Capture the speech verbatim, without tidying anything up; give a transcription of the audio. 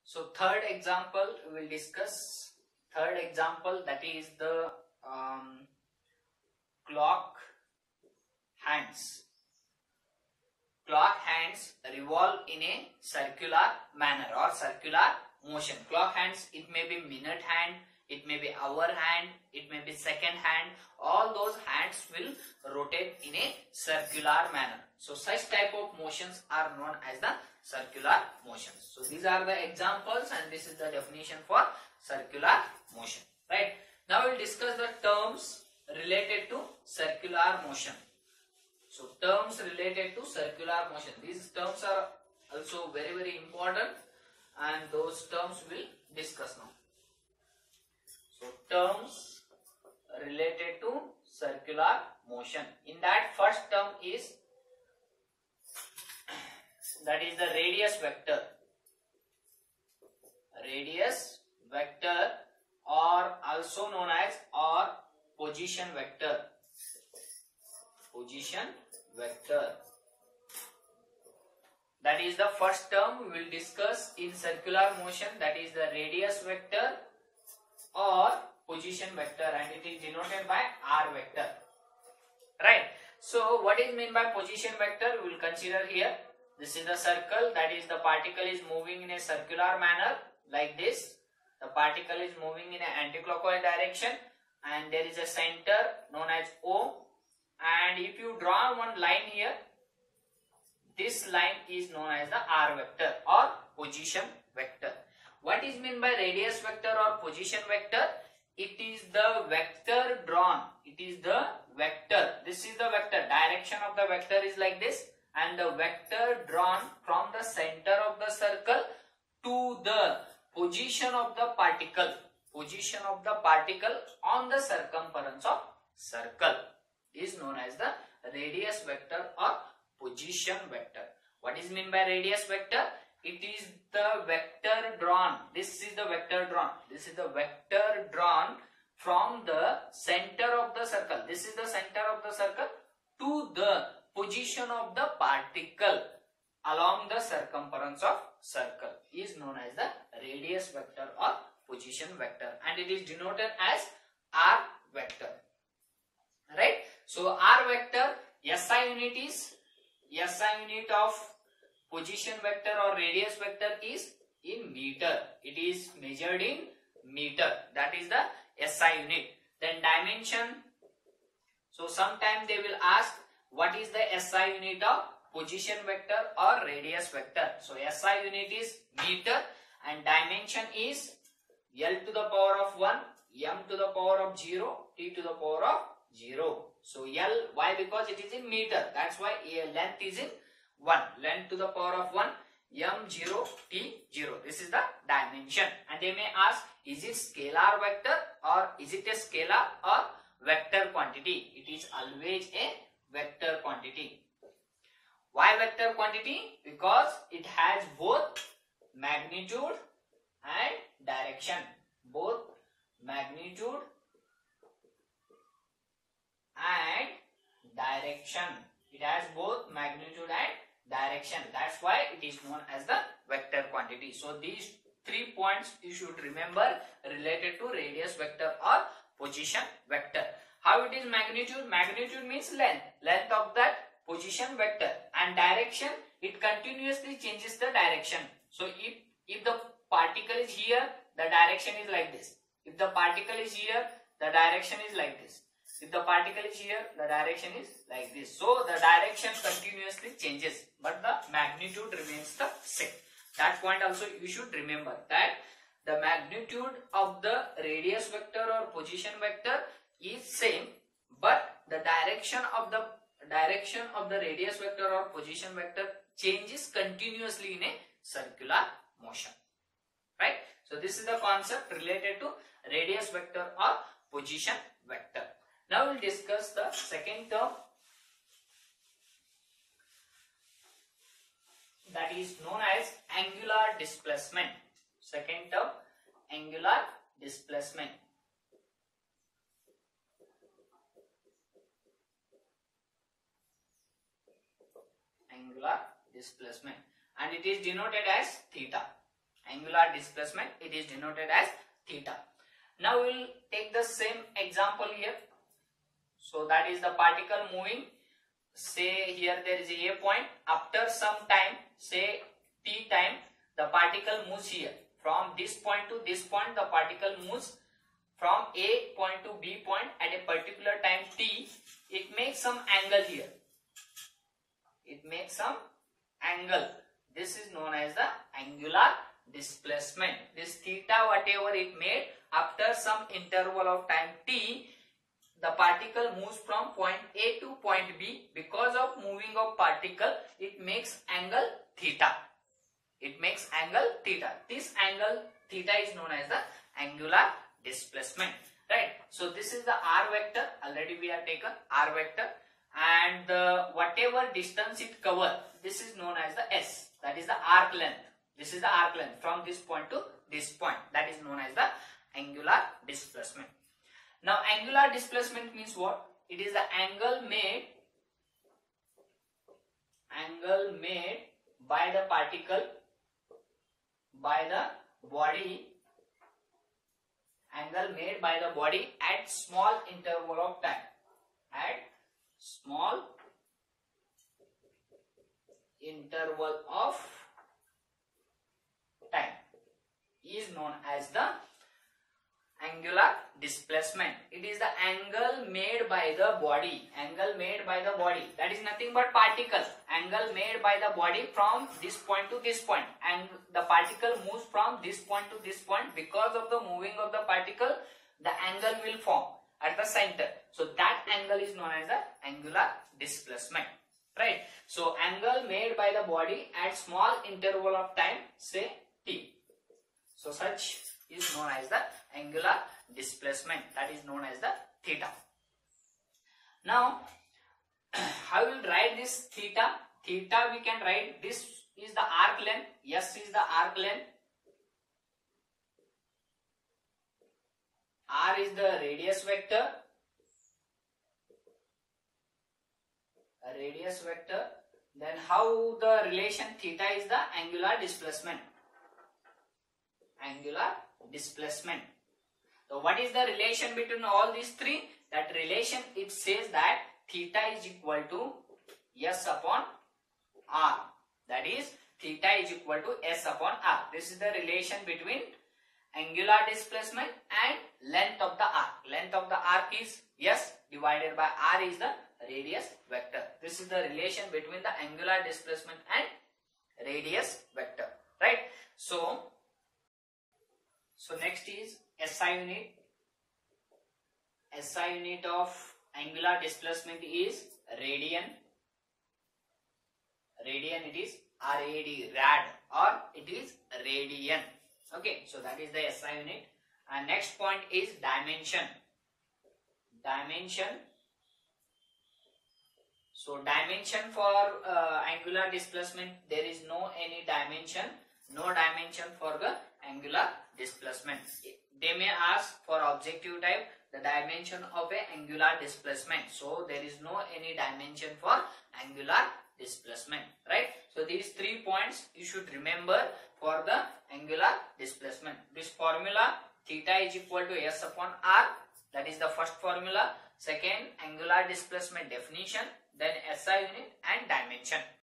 So third example we will discuss. Third example, that is the um, clock hands. Clock hands revolve in a circular manner or circular motion. Clock hands, it may be minute hand, it may be hour hand, it may be second hand. All those hands will rotate in a circular manner. So such type of motions are known as the circular motions. So these are the examples and this is the definition for circular motion. Right. Now we will discuss the terms related to circular motion. So terms related to circular motion. These terms are also very very important and those terms we will discuss now. So terms related to circular motion. In that, first term is, that is the radius vector. Radius vector, or also known as or position vector. Position vector. That is the first term we will discuss in circular motion, that is the radius vector or position vector, and it is denoted by r vector. Right. So what is meant by position vector we will consider here. This is the circle, that is the particle is moving in a circular manner like this. The particle is moving in an anti-clockwise direction and there is a center known as O, and if you draw one line here, this line is known as the r vector or position vector. What is meant by radius vector or position vector? It is the vector drawn. It is the vector. This is the vector. Direction of the vector is like this, and the vector drawn from the center of the circle to the position of the particle. Position of the particle on the circumference of circle is known as the radius vector or position vector. What is meant by radius vector? It is the vector drawn. This is the vector drawn. This is the vector drawn from the center of the circle. This is the center of the circle to the position of the particle along the circumference of circle is known as the radius vector or position vector, and it is denoted as r vector. Right. So r vector, S I unit is, S I unit of position vector or radius vector is in meter. It is measured in meter. That is the S I unit. Then dimension. So sometime they will ask what is the S I unit of position vector or radius vector. So S I unit is meter and dimension is L to the power of one, M to the power of zero, T to the power of zero. So L, why? Because it is in meter. That's why length is in one. Length to the power of one, M zero, T zero. This is the dimension. And they may ask, is it scalar vector or is it a scalar or vector quantity? It is always a vector quantity. Why vector quantity? Because it has both magnitude and direction. Both magnitude and direction. It has both magnitude and direction. That's why it is known as the vector quantity. So these three points you should remember related to radius vector or position vector. How it is magnitude? Magnitude means length. Length of that position vector, and direction, it continuously changes the direction. So if, if the particle is here, the direction is like this. If the particle is here, the direction is like this. If the particle is here, the direction is like this. So the direction continuously changes, but the magnitude remains the same. That point also you should remember, that the magnitude of the radius vector or position vector is same, but the direction of the direction of the radius vector or position vector changes continuously in a circular motion. Right? So this is the concept related to radius vector or position vector. Now we will discuss the second term, that is known as angular displacement. Second term, angular displacement. Angular displacement, and it is denoted as theta. Angular angular displacement, it is denoted as theta. Now we will take the same example here. So that is the particle moving. Say here there is a point. After some time, say t time, the particle moves here. From this point to this point, the particle moves from A point to B point at a particular time t. It makes some angle here. It makes some angle. This is known as the angular displacement. This theta, whatever it made, after some interval of time t, the particle moves from point A to point B. Because of moving of particle, it makes angle theta. It makes angle theta. This angle theta is known as the angular displacement. Right. So this is the r vector. Already we have taken r vector, and the whatever distance it covers, this is known as the s. That is the arc length. This is the arc length from this point to this point. That is known as the angular displacement. Now angular displacement means what? It is the angle made angle made by the particle, by the body, angle made by the body at small interval of time. At small interval of time is known as the angular displacement. It is the angle made by the body. Angle made by the body. That is nothing but particle. Angle made by the body from this point to this point. And the particle moves from this point to this point. Because of the moving of the particle, the angle will form at the center. So that angle is known as the angular displacement. Right. So angle made by the body at small interval of time, say t. So such is known as the angular displacement. That is known as the theta. Now, how will write this theta? Theta we can write, this is the arc length. S is the arc length. R is the radius vector. A radius vector. Then how the relation theta is the angular displacement. Angular displacement. So what is the relation between all these three? That relation, it says that theta is equal to S upon R. That is theta is equal to S upon R. This is the relation between angular displacement and length of the arc. Length of the arc is S divided by R is the radius vector. This is the relation between the angular displacement and radius vector. Right. So, so next is S I unit. S I unit of angular displacement is radian. Radian, it is R A D, rad, or it is radian. Okay, so that is the S I unit. And next point is dimension. Dimension. So dimension for uh, angular displacement, there is no any dimension. No dimension for the angular displacement. They may ask for objective type the dimension of a angular displacement. So there is no any dimension for angular displacement. Right. So these three points you should remember for the angular displacement. This formula, theta is equal to S upon R. That is the first formula. Second, angular displacement definition. Then S I unit and dimension.